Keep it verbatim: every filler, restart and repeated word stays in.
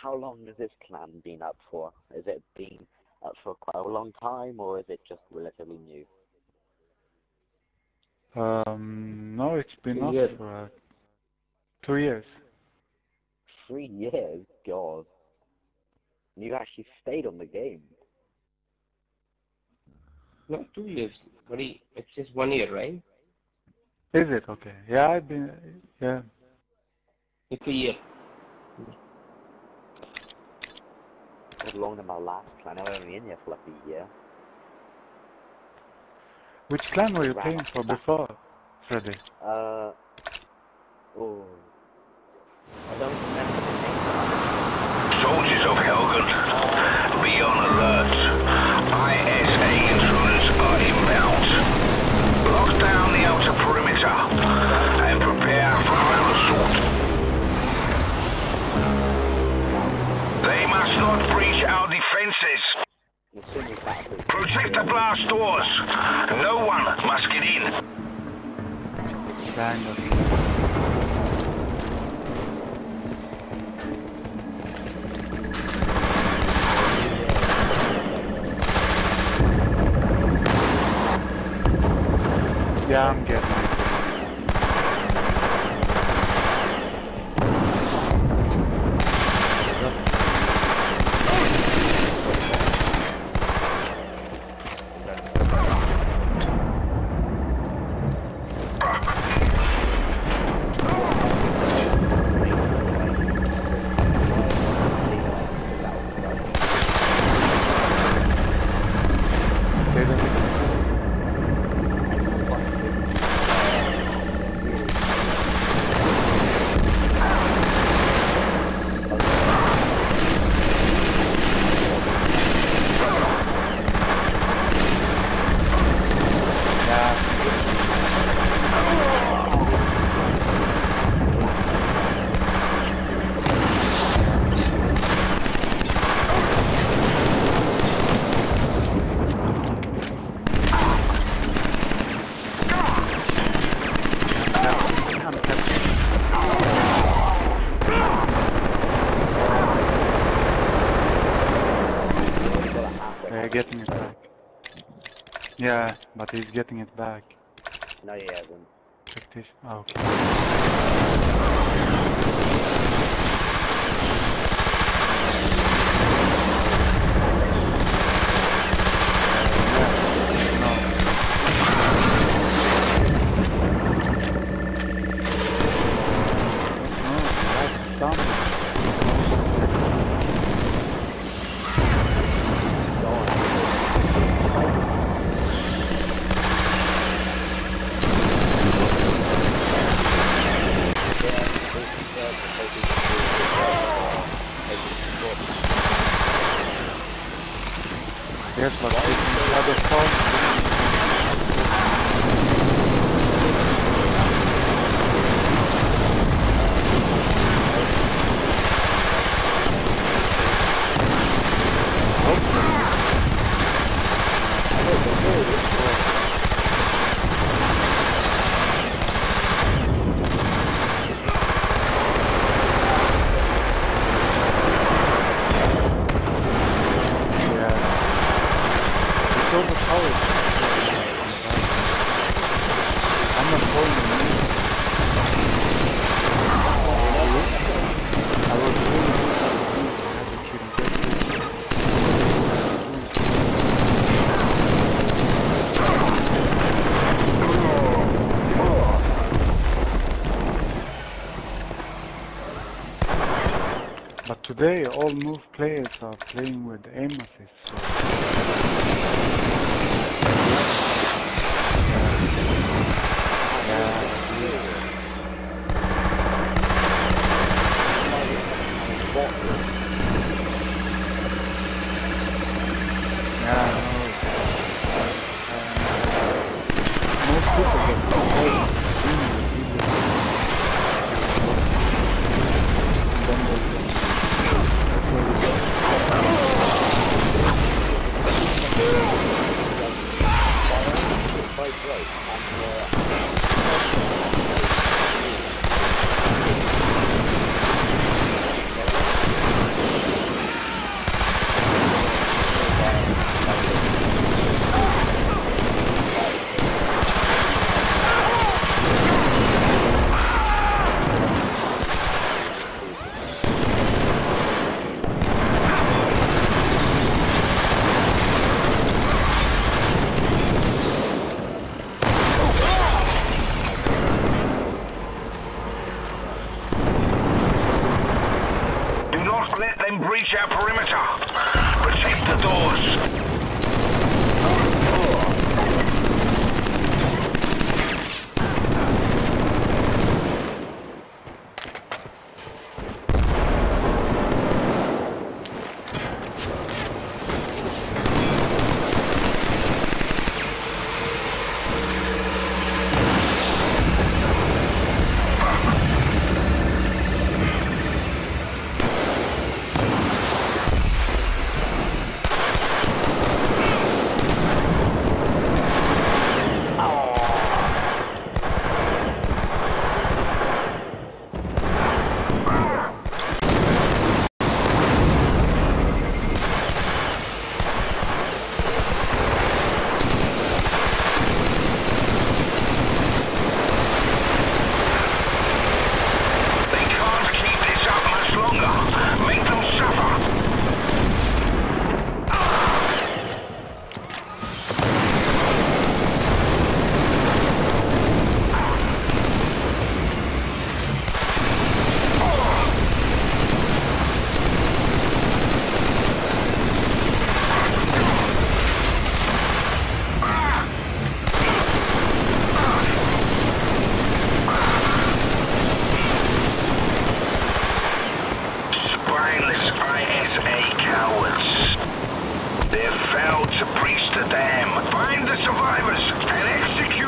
how long has this clan been up for? Has it been up for quite a long time, or is it just relatively new? Um, no, it's been Two up years. for uh, two years. Three years? God. You actually stayed on the game. No, two years. Buddy, it's just one year, right? Is it? Okay. Yeah, I've been, yeah. It's a year. It was longer than my last clan. I was only in here for like a year. Which clan were you Right. playing for before, Freddy? Uh, oh. I don't remember the name. Soldiers of Helgen, be on alert. I S A intruders are inbound. Lock down the outer perimeter and prepare for ground assault. They must not breach our defenses. Protect the blast doors. No one must get in. Kind of. Yeah, I'm getting it. Getting it back. Yeah, but he's getting it back. No, he hasn't. Check this. Oh, okay. Yes, but taking the other phone. But today all move players are playing with aim assist. So Let them breach our perimeter. Protect the doors. They've failed to breach the dam. Find the survivors and execute